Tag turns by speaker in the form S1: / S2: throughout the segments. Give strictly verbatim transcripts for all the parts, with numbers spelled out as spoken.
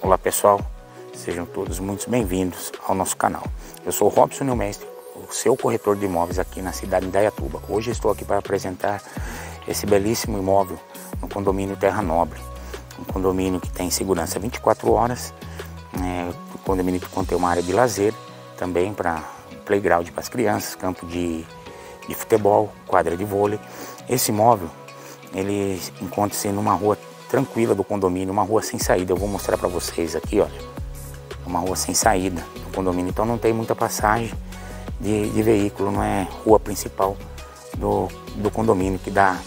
S1: Olá pessoal, sejam todos muito bem-vindos ao nosso canal. Eu sou o Robson Neumestre, o seu corretor de imóveis aqui na cidade de Indaiatuba. Hoje estou aqui para apresentar esse belíssimo imóvel no condomínio Terra Nobre. Um condomínio que tem segurança vinte e quatro horas, é, um condomínio que contém uma área de lazer, também para playground para as crianças, campo de, de futebol, quadra de vôlei. Esse imóvel, ele encontra-se numa rua tranquila do condomínio, uma rua sem saída. Eu vou mostrar para vocês aqui, olha, uma rua sem saída do condomínio, então não tem muita passagem de, de veículo, não é rua principal do, do condomínio que dá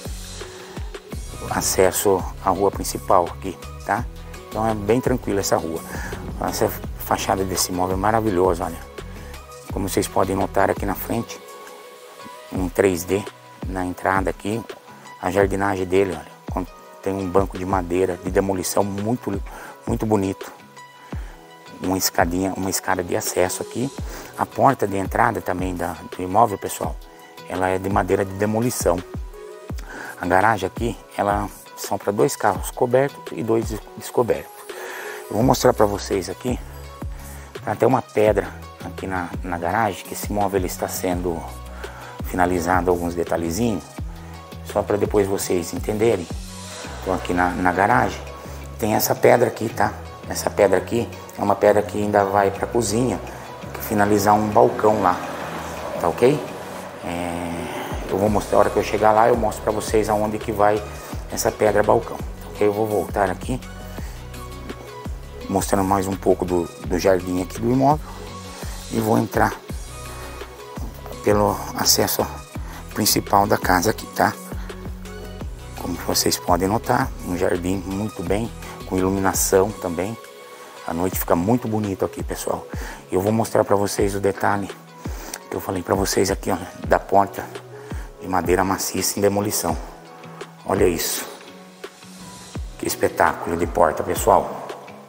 S1: acesso à rua principal aqui, tá? Então é bem tranquila essa rua. Essa fachada desse imóvel é maravilhosa, olha, como vocês podem notar aqui na frente, um três D na entrada aqui, a jardinagem dele, olha, tem um banco de madeira de demolição muito, muito bonito. Uma escadinha, uma escada de acesso aqui. A porta de entrada também da, do imóvel, pessoal, ela é de madeira de demolição. A garagem aqui, ela são para dois carros cobertos e dois descobertos. Eu vou mostrar para vocês aqui. Tem até uma pedra aqui na, na garagem, que esse imóvel ele está sendo finalizado, alguns detalhezinhos, só para depois vocês entenderem. Então aqui na, na garagem tem essa pedra aqui, tá? Essa pedra aqui é uma pedra que ainda vai para a cozinha, finalizar um balcão lá, tá ok? É, eu vou mostrar, a hora que eu chegar lá eu mostro para vocês aonde que vai essa pedra balcão, ok? Eu vou voltar aqui, mostrando mais um pouco do, do jardim aqui do imóvel e vou entrar pelo acesso principal da casa aqui, tá? Como vocês podem notar, um jardim muito bem, com iluminação também. A noite fica muito bonito aqui, pessoal. Eu vou mostrar para vocês o detalhe que eu falei para vocês aqui, ó, da porta de madeira maciça em demolição. Olha isso. Que espetáculo de porta, pessoal.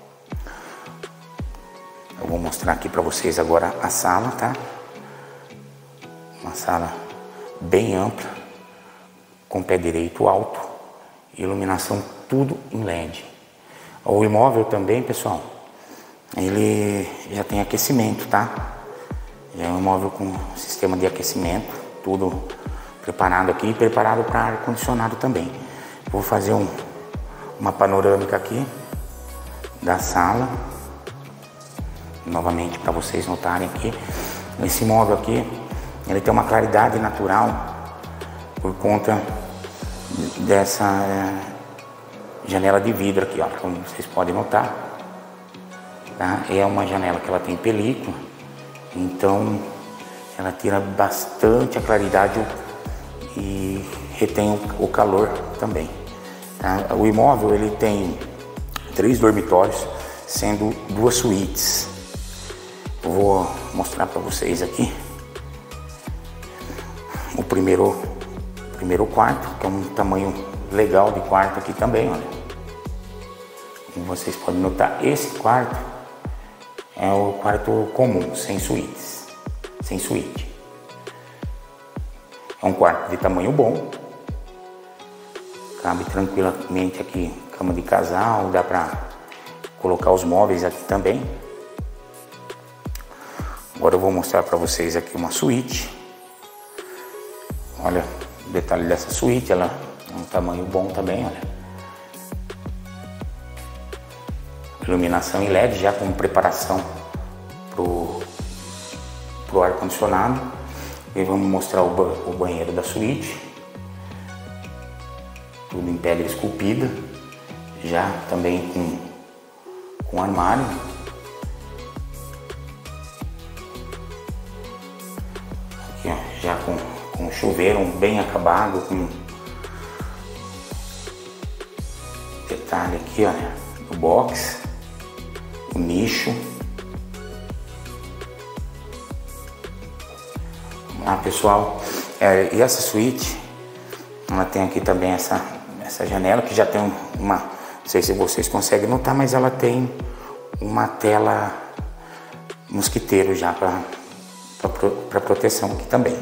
S1: Eu vou mostrar aqui para vocês agora a sala, tá? Uma sala bem ampla, com pé direito alto, iluminação tudo em L E D. O imóvel também, pessoal, ele já tem aquecimento, tá? Já é um imóvel com sistema de aquecimento, tudo preparado aqui, preparado para ar condicionado também. Vou fazer um, uma panorâmica aqui da sala, novamente para vocês notarem aqui. Esse imóvel aqui, ele tem uma claridade natural por conta dessa é, janela de vidro aqui, ó, como vocês podem notar, tá? É uma janela que ela tem película, então ela tira bastante a claridade e retém o, o calor também, tá? O imóvel ele tem três dormitórios, sendo duas suítes. Eu vou mostrar para vocês aqui o primeiro primeiro quarto, que é um tamanho legal de quarto aqui também, olha. Como vocês podem notar, esse quarto é o quarto comum, sem suítes, sem suíte. É um quarto de tamanho bom, cabe tranquilamente aqui, cama de casal, dá para colocar os móveis aqui também. Agora eu vou mostrar para vocês aqui uma suíte. Olha o detalhe dessa suíte, ela é um tamanho bom também, olha. Iluminação em L E D, já com preparação pro, pro ar condicionado. E vamos mostrar o, ba o banheiro da suíte, tudo em pedra esculpida, já também com, com armário. Aqui, ó, já com com um chuveiro bem acabado, com detalhe aqui, olha, o box, o nicho. Vamos lá, pessoal, é, e essa suíte, ela tem aqui também essa, essa janela que já tem uma, não sei se vocês conseguem notar, mas ela tem uma tela mosquiteiro já para proteção aqui também.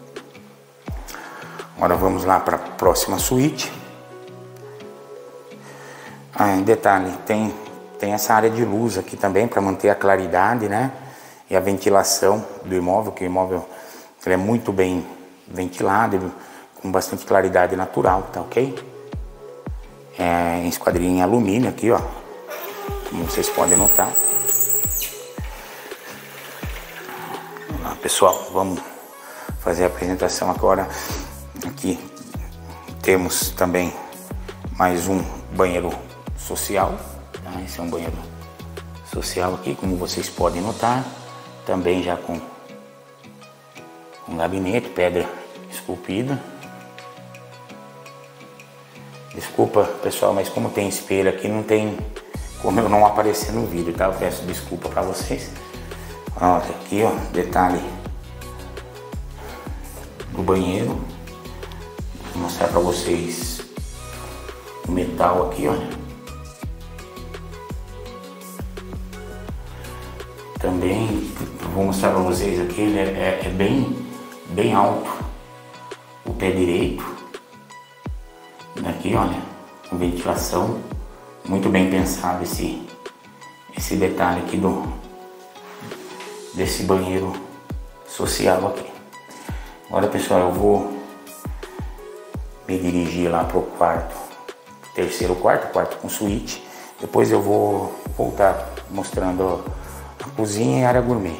S1: Agora vamos lá para a próxima suíte. Ah, em detalhe, tem tem essa área de luz aqui também para manter a claridade, né? E a ventilação do imóvel, que o imóvel ele é muito bem ventilado, com bastante claridade natural, tá ok? É, em esquadrinha em alumínio aqui, ó, como vocês podem notar. Olá, pessoal, vamos fazer a apresentação agora. Aqui temos também mais um banheiro social, tá? Esse é um banheiro social aqui, como vocês podem notar, também já com um gabinete, pedra esculpida. Desculpa, pessoal, mas como tem espelho aqui, não tem como eu não aparecer no vídeo, tá? Eu peço desculpa para vocês. Olha aqui, ó, detalhe do banheiro. Vou mostrar para vocês o metal aqui, olha. Também vou mostrar para vocês aqui, ele é, é bem, bem alto o pé direito. Aqui, olha, com ventilação, muito bem pensado esse, esse detalhe aqui do, desse banheiro social aqui. Agora, pessoal, eu vou me dirigir lá pro quarto, terceiro quarto, quarto com suíte. Depois eu vou voltar mostrando a cozinha e a área gourmet.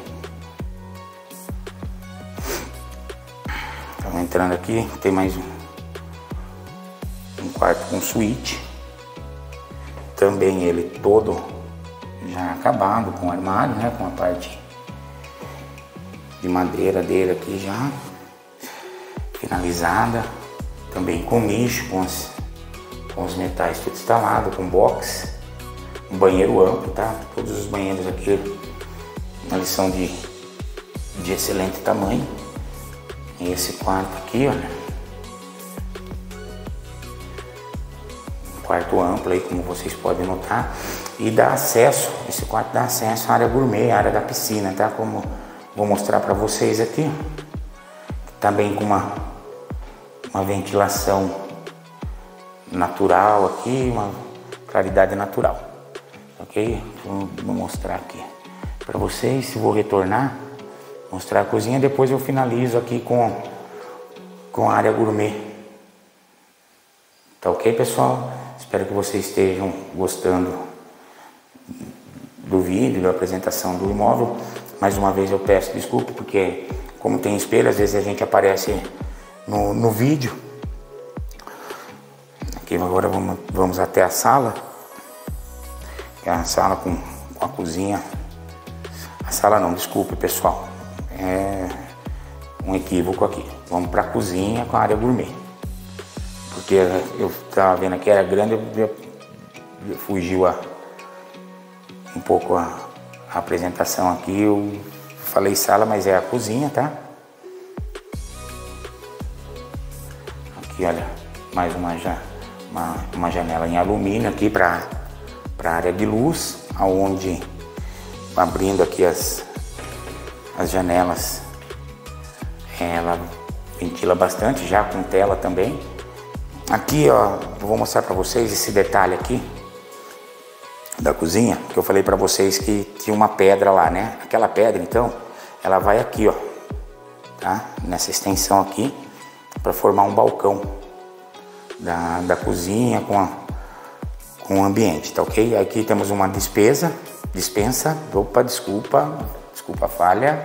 S1: Estamos entrando aqui, tem mais um. Um quarto com suíte, também ele todo já acabado, com armário, né, com a parte de madeira dele aqui já finalizada, também com nicho, com os, com os metais tudo instalado, com box, um banheiro amplo, tá? Todos os banheiros aqui eles são de, de excelente tamanho. E esse quarto aqui, olha, quarto amplo aí, como vocês podem notar, e dá acesso, esse quarto dá acesso à área gourmet, à área da piscina, tá? Como vou mostrar para vocês aqui, também com uma, uma ventilação natural aqui, uma claridade natural, ok? Então, vou mostrar aqui para vocês, se vou retornar, mostrar a cozinha, depois eu finalizo aqui com, com a área gourmet, tá ok, pessoal? Espero que vocês estejam gostando do vídeo, da apresentação do imóvel. Mais uma vez eu peço desculpa, porque como tem espelho, às vezes a gente aparece no, no vídeo. Aqui agora vamos, vamos até a sala. É a sala com, com a cozinha. A sala não, desculpe, pessoal. É um equívoco aqui. Vamos para a cozinha com a área gourmet. Porque eu estava vendo aqui, era grande, eu, eu fugiu a, um pouco a, a apresentação aqui. Eu falei sala, mas é a cozinha, tá? Aqui, olha, mais uma, uma, uma janela em alumínio aqui para a área de luz, aonde abrindo aqui as, as janelas, ela ventila bastante, já com tela também. Aqui, ó, eu vou mostrar para vocês esse detalhe aqui da cozinha, que eu falei para vocês que tinha uma pedra lá, né? Aquela pedra, então, ela vai aqui, ó, tá? Nessa extensão aqui, para formar um balcão da, da cozinha com, a, com o ambiente, tá ok? Aqui temos uma despesa, dispensa, opa, desculpa, desculpa a falha.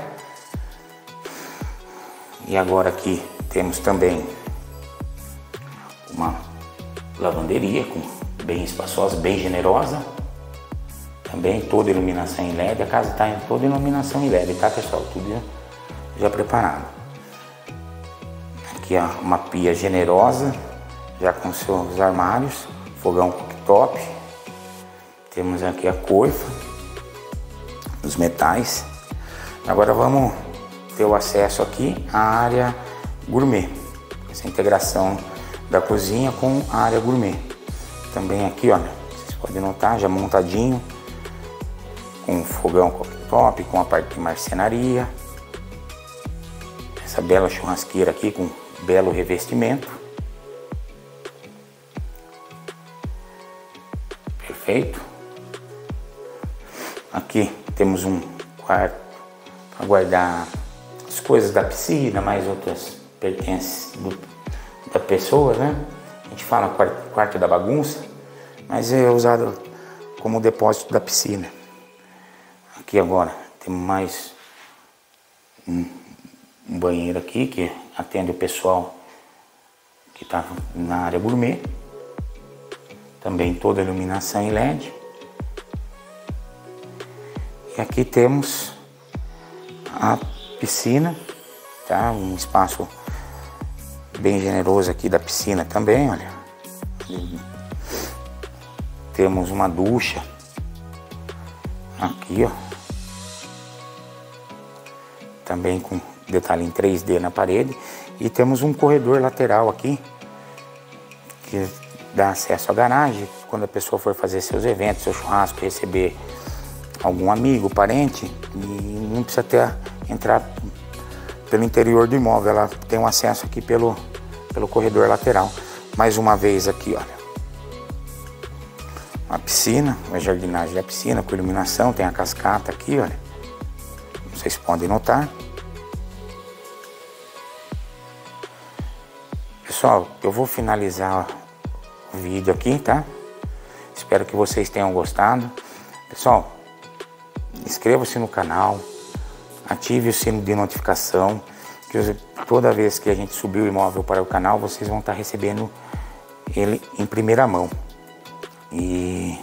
S1: E agora aqui temos também uma lavanderia com, bem espaçosa, bem generosa. Também toda iluminação em L E D. A casa está em toda iluminação em L E D, tá, pessoal? Tudo já, já preparado. Aqui ó, uma pia generosa, já com seus armários, fogão cooktop. Temos aqui a coifa, os metais. Agora vamos ter o acesso aqui à área gourmet. Essa integração da cozinha com a área gourmet. Também aqui, olha, vocês podem notar, já montadinho, com fogão cooktop, com a parte de marcenaria. Essa bela churrasqueira aqui com belo revestimento. Perfeito. Aqui temos um quarto para guardar as coisas da piscina, mais outras pertences do, da pessoa, né? A gente fala quarto, quarto da bagunça, mas é usado como depósito da piscina. Aqui agora temos mais um, um banheiro aqui que atende o pessoal que está na área gourmet. Também toda a iluminação em L E D. E aqui temos a piscina, tá? Um espaço bem generoso aqui da piscina também, olha. Temos uma ducha aqui, ó, também com detalhe em três D na parede, e temos um corredor lateral aqui que dá acesso à garagem quando a pessoa for fazer seus eventos, seu churrasco, receber algum amigo, parente, e não precisa ter entrar pelo interior do imóvel, ela tem um acesso aqui pelo pelo corredor lateral. Mais uma vez aqui, olha, a piscina, a jardinagem da piscina com iluminação, tem a cascata aqui, olha, vocês podem notar. Pessoal, eu vou finalizar o vídeo aqui, tá? Espero que vocês tenham gostado. Pessoal, inscreva-se no canal, ative o sino de notificação, que toda vez que a gente subir o imóvel para o canal, vocês vão estar recebendo ele em primeira mão. E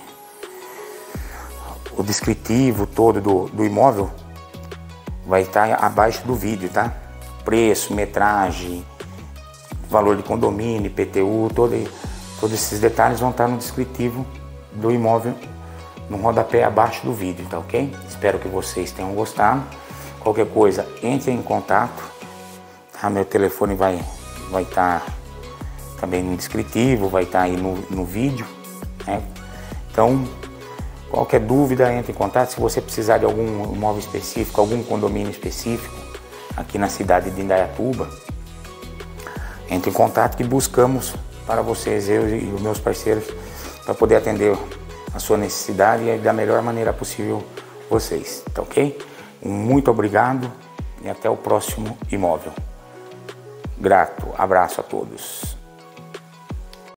S1: o descritivo todo do, do imóvel vai estar abaixo do vídeo, tá? Preço, metragem, valor de condomínio, I P T U, todo, todos esses detalhes vão estar no descritivo do imóvel, no rodapé abaixo do vídeo, tá ok? Espero que vocês tenham gostado. Qualquer coisa, entre em contato, tá? Meu telefone vai vai estar também no descritivo, vai estar aí no, no vídeo, né? Então, qualquer dúvida, entre em contato. Se você precisar de algum imóvel específico, algum condomínio específico aqui na cidade de Indaiatuba, entre em contato que buscamos para vocês, eu e os meus parceiros, para poder atender a sua necessidade e da melhor maneira possível vocês, tá ok? Muito obrigado e até o próximo imóvel. Grato, abraço a todos.